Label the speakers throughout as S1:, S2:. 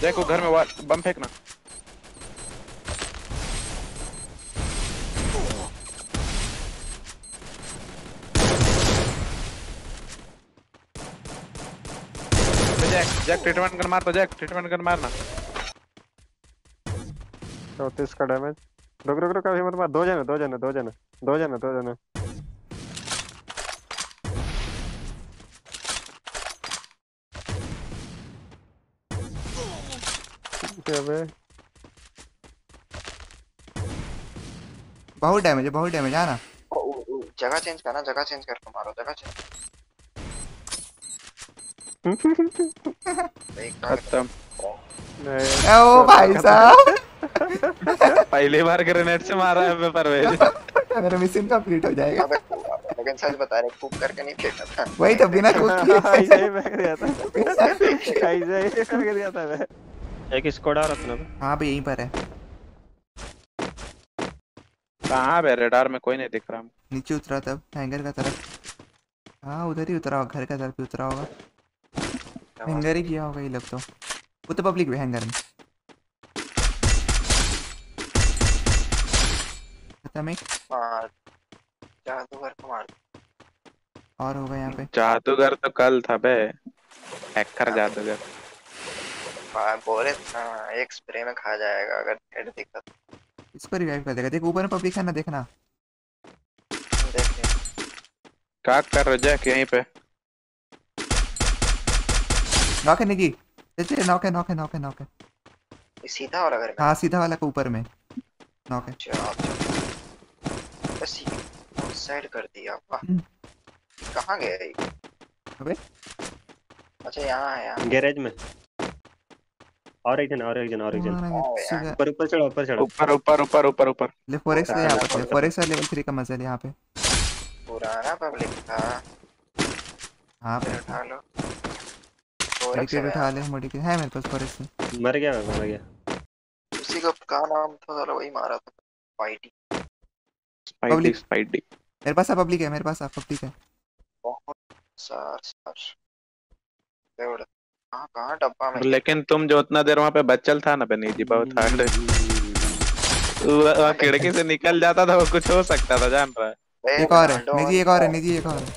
S1: देखो घर में बम फेंकना। जैक ट्रीटमेंट गन मार, तो जैक ट्रीटमेंट गन मारना।
S2: 34 का डैमेज। रुक रुक रुक, अभी मत मार। दो जने दो जने दो जने दो जने दो जने। अबे
S3: बहुत डैमेज है, बहुत डैमेज है ना।
S4: जगह चेंज करना, जगह चेंज करके मारो, जगह चेंज।
S1: खत्म।
S3: ओ भाई साहब
S1: पहली बार ग्रेनेड से मारा है मैं परवेज।
S3: मेरा मिशन कंप्लीट हो जाएगा।
S4: लेकिन सच बता रहे, कूक करके नहीं फेंका था।
S3: वही तो बिना कुक किए
S2: ऐसे ही फेंक दिया था। ऐसे ही फेंक दिया था मैं। एक स्क्वाड आ रहा था ना।
S3: हाँ भाई यहीं पर है।
S1: कहाँ पे? रेडार में कोई नहीं दिख रहा।
S3: नीचे उतरा तब हैंगर का तरफ। हाँ उधर ही उतरा होगा, घर का तरफ ही उतरा होगा। हैंगर ही किया होगा ये लोग तो। वो तो पब्लिक भी हैंगर में। खत्म एक।
S4: जादूगर को मार।
S3: और होगा यहाँ पे।
S1: जादूगर तो कल था बे। हैकर जादूगर।
S4: बोले एक स्प्रे में खा जाएगा अगर हेड दिखा तो।
S3: इसको रिवाइव कर देगा। देख ऊपर में पब्लिक है ना, देखना।
S1: क्या कर रहे जैक यहीं पे?
S3: नॉक है निकी। चल नॉक है, नॉक है, नॉक है, नॉक है।
S4: सीधा वाला घर में?
S3: हाँ सीधा वाला का ऊपर में नॉक है।
S4: बस साइड कर दिया। कहाँ गया ये?
S3: अबे
S4: अच्छा यहाँ है, यहाँ
S2: गैरेज में। और एक जन, और एक जन, और एक जन। ऊपर ऊपर चढ़ो, ऊपर चढ़ो।
S1: ऊपर ऊपर ऊपर ऊपर ऊपर।
S3: ले फॉरेक्स ले, यहाँ पर फॉरेक्स लेवल 3 का मजा है यहाँ पे।
S4: पुराना पब्लिक था।
S3: हाँ पे
S4: उठा लो।
S3: मॉडिकेट उठा ले, मॉडिकेट है मेरे पास फॉरेक्स से।
S2: मर गया मैं, मर गया।
S4: उसी का क्या नाम था साला, वही मारा था। फाइटी
S3: पब्लिक
S1: स्पाइडी।
S3: मेरे पास पब्लिक है, मेरे पास पब्लिक है।
S4: बहुत सार कहाँ डब्बा में।
S1: लेकिन तुम जो उतना देर वहाँ पे बच्चल था ना बनी जी, बहुत हार्ड। वहाँ खिड़की से निकल जाता था वो, कुछ हो सकता था, जान रहा है।
S3: एक और है निजी, एक और है निजी, एक और है।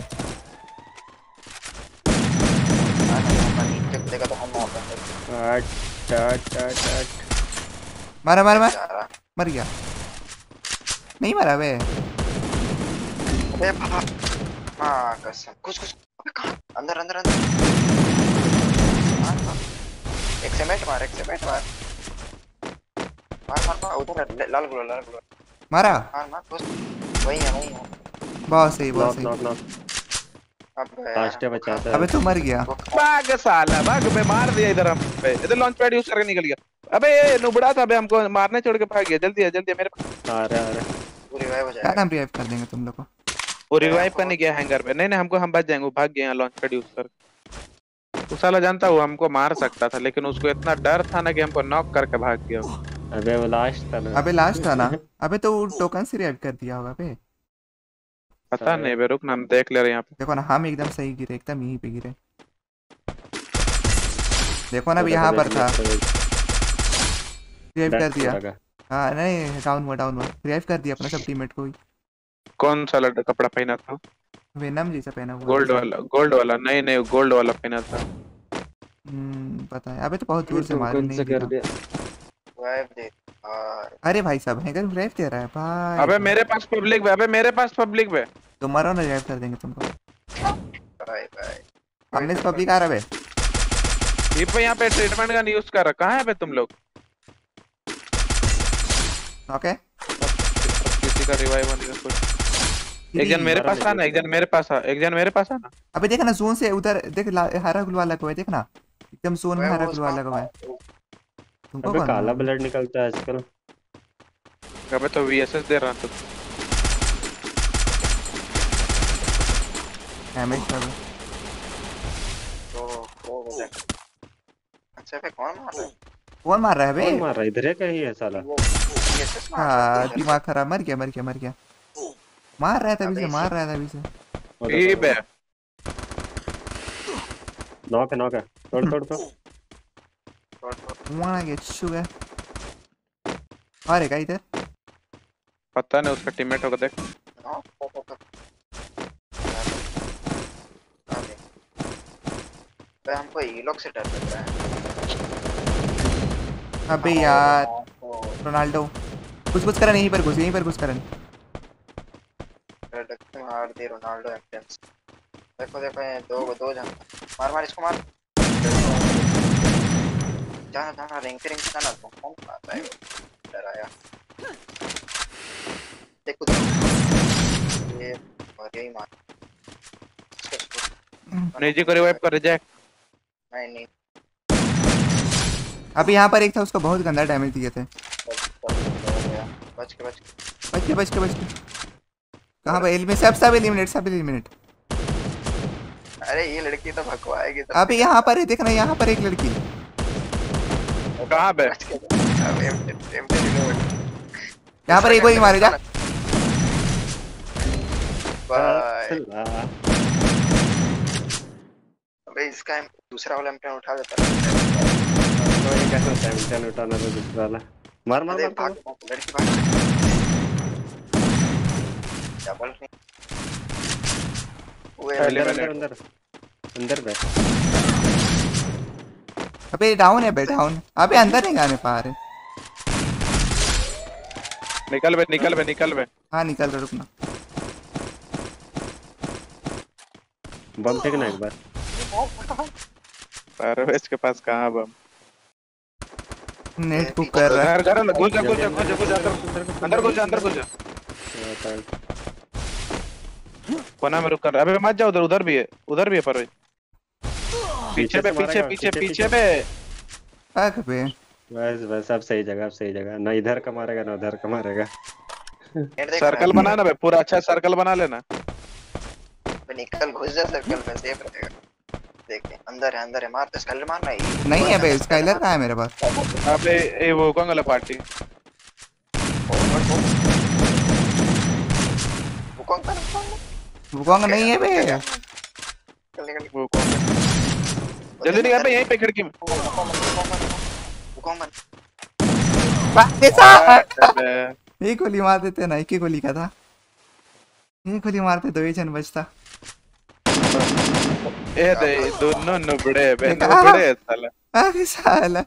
S3: मारा मारा मारा, मर गया। नहीं मरा बे।
S4: हाँ कसम, कुछ कुछ कहाँ? अंदर अंदर अंदर। एक सेमेंट मार, एक सेमेंट मार। मार मार मार, उधर लाल गुला, लाल गुला
S3: मारा।
S4: मार मार, कुछ वही है, वही है।
S3: बहुत सही, बहुत सही।
S2: Knock knock. बचाता है।
S3: अबे तू मर गया।
S1: भाग साला भाग बे, मार दिया इधर हम पे। इधर लॉन्च पैड यूज करके निकल गया। अबे ये नुबड़ा था बे, हमको मारने छोड़ के भाग गया। जल्दी है, जल्दी है मेरे पास।
S2: आ रहा है।
S4: वो रिवाइव हो जाएगा।
S3: क्या नाम रिवाइव कर देंगे तुम लोग को?
S1: वो रिवाइव करने गया हैंगर पे। नहीं नहीं हमको, हम बच जाएंगे। वो भाग गया लॉन्च पैड यूज कर। वो साला जानता वो हमको मार सकता था, लेकिन उसको इतना डर था ना कि हमको नॉक करके भाग गया।
S2: अबे वो लास्ट था ना।
S3: अबे लास्ट था ना। अबे तो टोकन से रिवाइव कर दिया होगा बे।
S1: पता नहीं बे, रुक ना हम देख ले रहे हैं यहाँ पे।
S3: देखो ना हम एकदम सही गिरे, एकदम यहीं पे गिरे। देखो ना अभी यहाँ पर था, रिवाइव कर दिया। हाँ नहीं, डाउन हुआ, डाउन हुआ। रिवाइव कर दिया अपना सब टीममेट को ही।
S1: कौन सा कपड़ा पहना था?
S3: वेनम जैसा पहना हुआ।
S1: गोल्ड वाला, गोल्ड वाला। नहीं नहीं गोल्ड वाला पहना था।
S3: पता है। अबे तो बहुत दूर से मारे, नहीं दिखा। अरे भाई साहब हैकर रिवाइव दे रहा है भाई।
S1: अबे मेरे पास पब्लिक पे, अबे मेरे पास पब्लिक पे।
S3: तुम मरो ना, रिवाइव कर देंगे तुमको।
S4: Bye bye.
S3: हमने पब्लिक आ रहा है
S1: ये पे, यहाँ पे ट्रीटमेंट का यूज कर रहा। कहाँ है बे तुम लोग?
S3: ओके
S1: किसी का रिवाइव होने का कुछ। एक जन मेरे पास आना, एक जन मेरे पास आ, एक जन मेरे पास आना।
S3: अबे देखना जोन से उधर देख, हरा गुलवा लगा हुआ है, देखना एकदम जोन में हरा गुलवा लगा हुआ है। तुमको
S2: अबे काला ब्लड निकलता है आजकल।
S1: अबे तो वीएसएस दे रहा था।
S3: डैमेज कर।
S4: अच्छा पे कौन मार रहा है?
S3: कौन मार रहा है बे?
S2: कौन मार रहा है? इधर है कहीं है साला।
S3: हाँ दिमाग खराब। मर गया, मर गया, मर गया। मार रहा है तभी से, मार रहा है तभी से।
S1: ये बे
S2: नॉक है, नॉक है। तोड़ तोड़ तोड़।
S3: वहाँ गया चुका है। और एक इधर
S1: पता नहीं उसका टीममेट होगा देख।
S4: हाँ, भाई हमको ये लोग से डर लग रहा है।
S3: अबे यार रोनाल्डो कुछ करन यहीं पर घुस करन।
S4: मार दे रोनाल्डो एम्पटेंस। देखो ये दो जन मार इसको मार। जाना रिंग जाना तो कौन आता है डर आया। देखो ये और यही मार
S1: नहीं जी को रिवाइव कर रिजेक्ट।
S4: नहीं
S3: अभी यहाँ पर एक था उसको बहुत गंदा डैमेज दिए थे।
S4: बच के
S3: कहाँ पे एलिमिनेट सब एलिमिनेट।
S4: अरे ये लड़की तो भगवाएगी तो।
S3: अभी यहाँ पर है देखना यहाँ पर एक लड़की।
S1: कहाँ पे?
S3: यहाँ पर एक गोली मारे जा।
S4: अबे इसका दूसरा वाला एम्पटेन उठा देता है।
S2: तो ये कैसे होता है एम्पटेन उठाना तो दूसरा वाला। मार
S4: लड़की भाग डबल नहीं।
S2: अंदर बैठ।
S3: अबे डाउन है डाउन। अबे अंदर नहीं जाने पा रहे।
S1: निकल बे।
S3: हाँ निकल रहा रुकना।
S2: बम फेंकना एक बार।
S1: परवेज के पास कहाँ बम?
S3: नेट कुक कर रहा है।
S1: घर घुस जा अंदर घुस जा। कोना में रुक कर। अबे मत जा उधर भी है परवेज। पीछे पे
S3: भाग बे।
S2: बस सब सही जगह ना इधर का मारेगा ना उधर का मारेगा।
S1: सर्कल बना ना बे पूरा अच्छा सर्कल बना लेना।
S4: निकल घुस जा सर्कल में सेफ रहेगा। देखिए अंदर है मार तो स्काइलर मारना ही
S3: नहीं है बे। स्काइलर कहाँ है मेरे पास?
S1: अबे ये वो कौन वाला पार्टी?
S3: वो कौन नहीं है बे।
S1: वो कौन? जल्दी निकल बे यहीं पे खिड़की में।
S3: एक गोली मार देते ना। एक ही गोली का था। एक गोली मारते 2 ही जन बचता।
S1: ए दे दोनों नुबड़े साला।
S3: अरे साला